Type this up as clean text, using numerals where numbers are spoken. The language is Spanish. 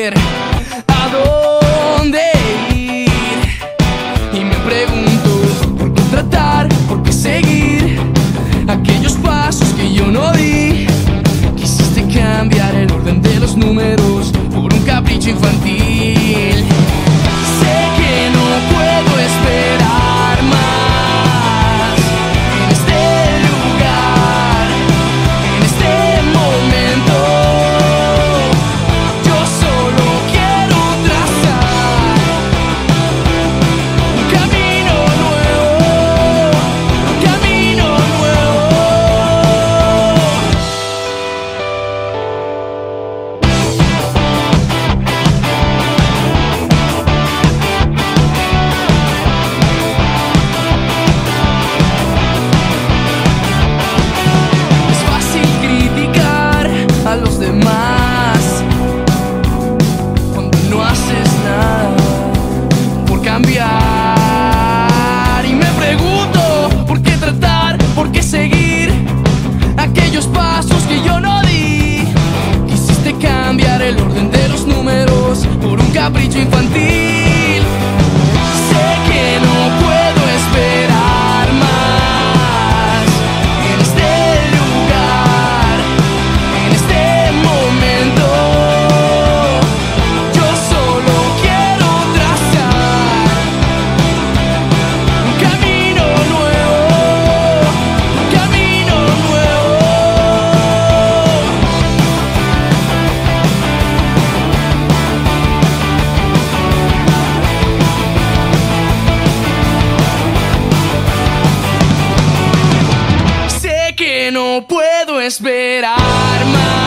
saber a dónde ir. Y me pregunto, ¿por qué tratar? ¿Por qué seguir aquellos pasos que yo no di? Quisiste cambiar el orden de los números por un capricho infantil. Sé que no puedo esperar más en este lugar, en este momento. Yo solo quiero trazar un camino nuevo, un camino nuevo. Es fácil criticar a los demás cuando no haces nada por cambiar. Y me pregunto, ¿por qué tratar? ¿Por qué seguir aquellos pasos que yo no di? Quisiste cambiar el orden de los números por un capricho infantil. Sé que no puedo esperar más en este lugar, en este momento. Yo solo quiero trazar un camino nuevo, un camino nuevo. Sé que no puedo esperar más.